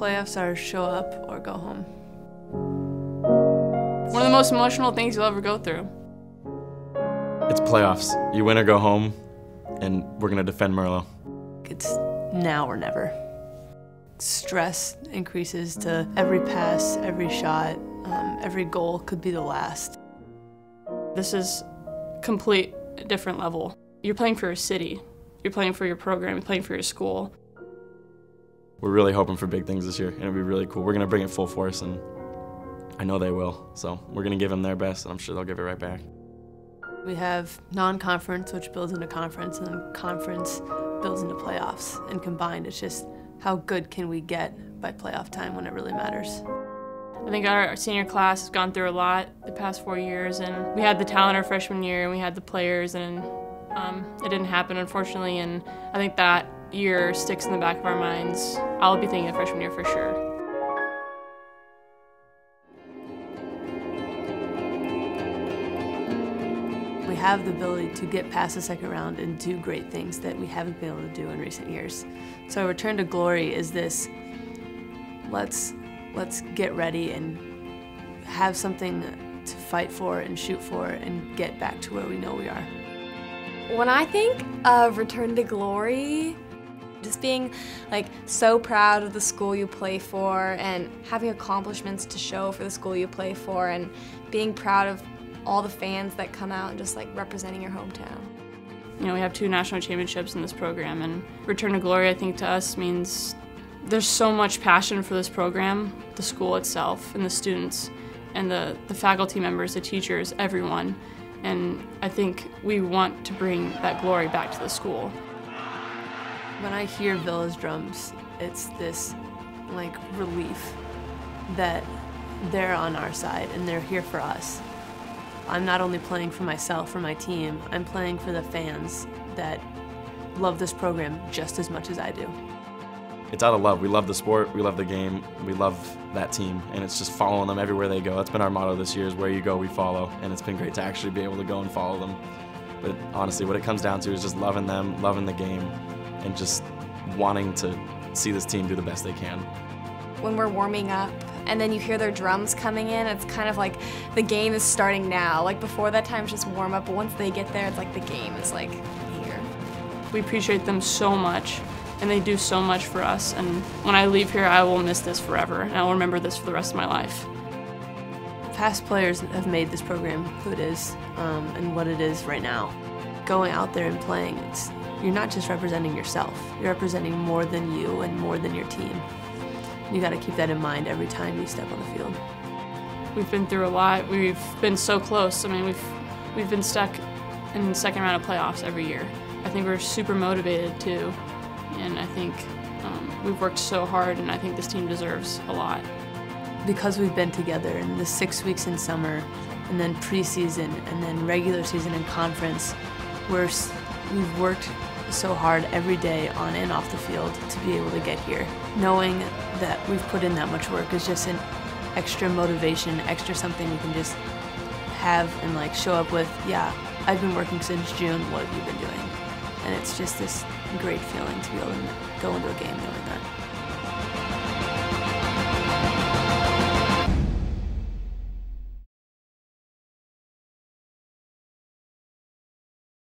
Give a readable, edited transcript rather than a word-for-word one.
Playoffs are show up or go home. One of the most emotional things you'll ever go through. It's playoffs. You win or go home, and we're gonna defend Merlo. It's now or never. Stress increases to every pass, every shot, every goal could be the last. This is complete different level. You're playing for your city. You're playing for your program. You're playing for your school. We're really hoping for big things this year, and it'll be really cool. We're gonna bring it full force, and I know they will. So we're gonna give them their best, and I'm sure they'll give it right back. We have non-conference, which builds into conference, and then conference builds into playoffs. And combined, it's just how good can we get by playoff time when it really matters. I think our senior class has gone through a lot the past 4 years, and we had the talent our freshman year, and we had the players, and it didn't happen, unfortunately, and I think that year sticks in the back of our minds. I'll be thinking of freshman year for sure. We have the ability to get past the second round and do great things that we haven't been able to do in recent years. So Return to Glory is this, let's get ready and have something to fight for and shoot for and get back to where we know we are. When I think of Return to Glory, just being so proud of the school you play for and having accomplishments to show for the school you play for and being proud of all the fans that come out and just representing your hometown. You know, we have 2 national championships in this program, and Return to Glory, I think, to us means there's so much passion for this program, the school itself, and the students, and the faculty members, the teachers, everyone. And I think we want to bring that glory back to the school. When I hear Villa's drums, it's this relief that they're on our side and they're here for us. I'm not only playing for myself or my team, I'm playing for the fans that love this program just as much as I do. It's out of love. We love the sport, we love the game, we love that team, and it's just following them everywhere they go. That's been our motto this year, is where you go, we follow, and it's been great to actually be able to go and follow them. But honestly, what it comes down to is just loving them, loving the game, and just wanting to see this team do the best they can. When we're warming up and then you hear their drums coming in, it's kind of like the game is starting now. Before that time, it's just warm up, but once they get there, it's the game is here. We appreciate them so much, and they do so much for us, and when I leave here, I will miss this forever, and I'll remember this for the rest of my life. Past players have made this program who it is and what it is right now. Going out there and playing, you're not just representing yourself, you're representing more than you and more than your team. You got to keep that in mind every time you step on the field. We've been through a lot. We've been so close. I mean, we've been stuck in the second round of playoffs every year. I think we're super motivated too, and I think we've worked so hard, and I think this team deserves a lot. Because we've been together in the 6 weeks in summer, and then preseason, and then regular season and conference, we've worked so hard every day on and off the field to be able to get here. Knowing that we've put in that much work is just an extra motivation, extra something we can just have and show up with, yeah, I've been working since June, what have you been doing? And it's just this great feeling to be able to go into a game knowing that.